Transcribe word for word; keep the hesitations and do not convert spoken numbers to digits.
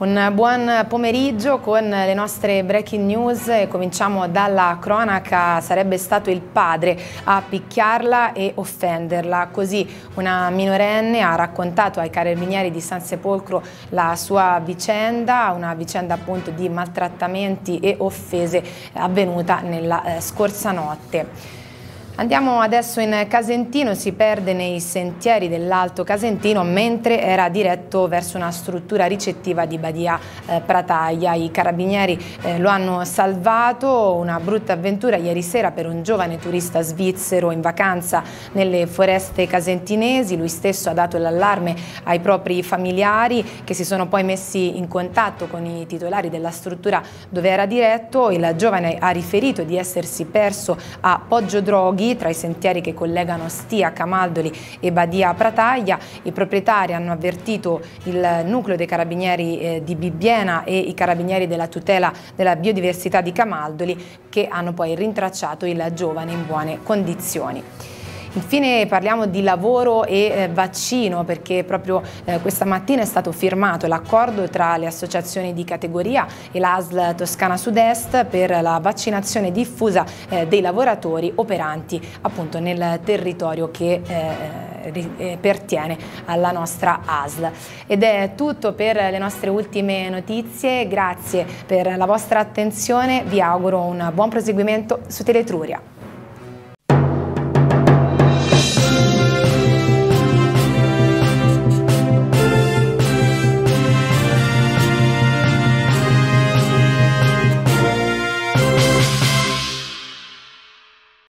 Un buon pomeriggio con le nostre breaking news e cominciamo dalla cronaca. Sarebbe stato il padre a picchiarla e offenderla. Così una minorenne ha raccontato ai carabinieri di San Sepolcro la sua vicenda, una vicenda appunto di maltrattamenti e offese avvenuta nella eh, scorsa notte. Andiamo adesso in Casentino, si perde nei sentieri dell'Alto Casentino mentre era diretto verso una struttura ricettiva di Badia eh, Prataglia. I carabinieri eh, lo hanno salvato, una brutta avventura ieri sera per un giovane turista svizzero in vacanza nelle foreste casentinesi. Lui stesso ha dato l'allarme ai propri familiari che si sono poi messi in contatto con i titolari della struttura dove era diretto. Il giovane ha riferito di essersi perso a Poggiodroghi, tra i sentieri che collegano Stia, Camaldoli e Badia Prataglia. I proprietari hanno avvertito il nucleo dei carabinieri eh, di Bibbiena e i carabinieri della tutela della biodiversità di Camaldoli, che hanno poi rintracciato il giovane in buone condizioni. Infine parliamo di lavoro e eh, vaccino, perché proprio eh, questa mattina è stato firmato l'accordo tra le associazioni di categoria e l'A S L Toscana Sud-Est per la vaccinazione diffusa eh, dei lavoratori operanti appunto nel territorio che eh, pertiene alla nostra A S L. Ed è tutto per le nostre ultime notizie, grazie per la vostra attenzione, vi auguro un buon proseguimento su Teletruria.